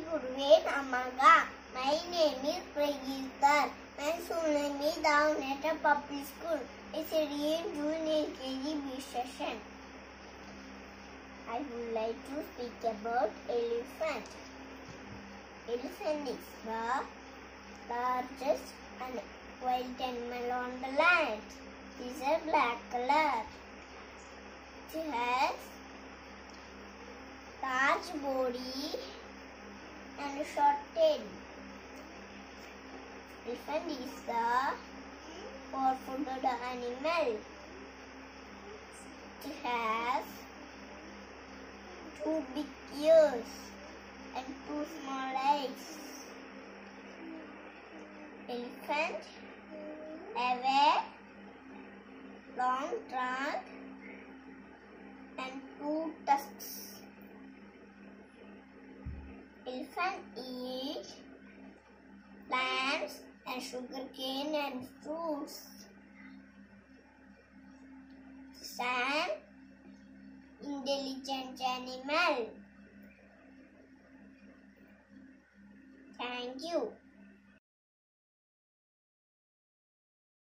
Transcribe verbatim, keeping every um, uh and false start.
Gurve Namaga. My name is Prageetar. My school name is Downhatter Public School. It's a real junior L K G B session. I would like to speak about elephant. Elephant is the largest and wild animal on the land. It is a black color. It has large body and short tail. Elephant is the four-footed animal. It has two big ears and two small legs. Elephant have a long trunk and two tusks. Elephant eat plants and sugarcane and fruits. It's an intelligent animal. Thank you.